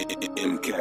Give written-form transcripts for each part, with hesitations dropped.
MK.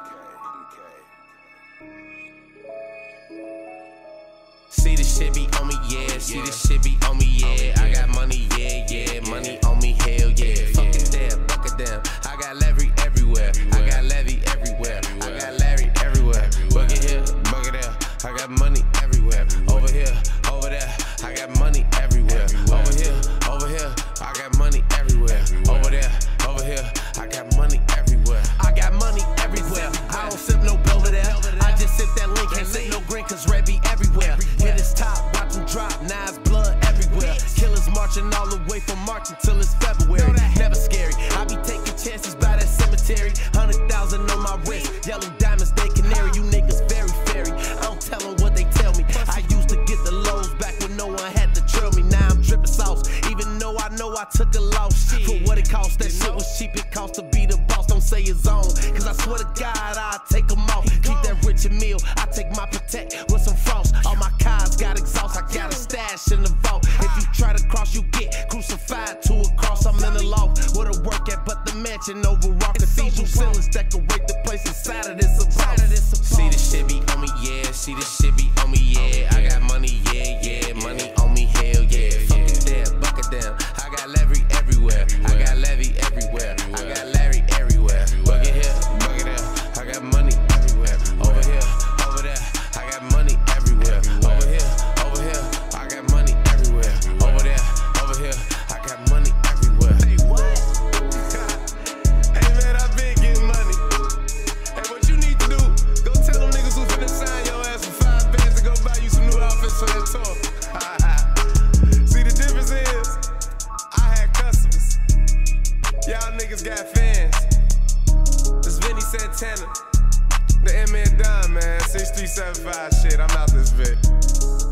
See the shit be on me, yeah. See the shit be on me, yeah. I got money, yeah, yeah. Money on me, hell yeah. Fuck it down, buck it down. I got Larry everywhere. I got Levy everywhere. I got Larry everywhere. Bucket here, bucket there. I got money everywhere. Over here, over there. I got money everywhere. Over here, I got money everywhere. Over there, over here. I got money everywhere. I got money everywhere. I don't sip no over there. I just sip that link. Can't sip no green cause red be everywhere. Hit his top, watch him drop. Now it's blood everywhere. Killers marching all the way from March until it's February. Never scary. I be taking chances by that cemetery. 100,000 on my wrist. Yellow diamonds, they canary. You niggas very fairy. I don't tell them what they tell me. I used to get the lows back when no one had to trail me. Now I'm dripping sauce. Even though I know I took a loss. For what it cost, that shit was cheap. It cost to be the boss. Don't say it's on. Cause I swear to God, I'll take them off. Keep that rich and meal. I take my protect with some frost. All my cars got exhaust. I got a stash in the vault. If you try to cross, you get crucified to a cross. I'm in the loft where the work at, but the mansion overall. Cathedral ceilings decorate the place inside of this about. See the shit be on me, yeah. See the shit be on me, yeah. I got money, yeah, yeah. Money on me, hell yeah. Fuck it down, buck it down. I got Larry everywhere. I got Levy everywhere. I got Larry everywhere. Bucket here, bucket there. I got money everywhere. Over here, over there. I got money everywhere. Over here, I got money everywhere. Over there, over here. I got money everywhere. Hey, what? Hey man, I been getting money. Hey, what you need to do? Go tell them niggas who finna sign your ass for 5 bands to go buy you some new outfits for that tour. See, the difference is, I had customers. Y'all niggas got fans. This Vinny Santana, the MnDOn, man. 6375 shit. I'm out this bitch.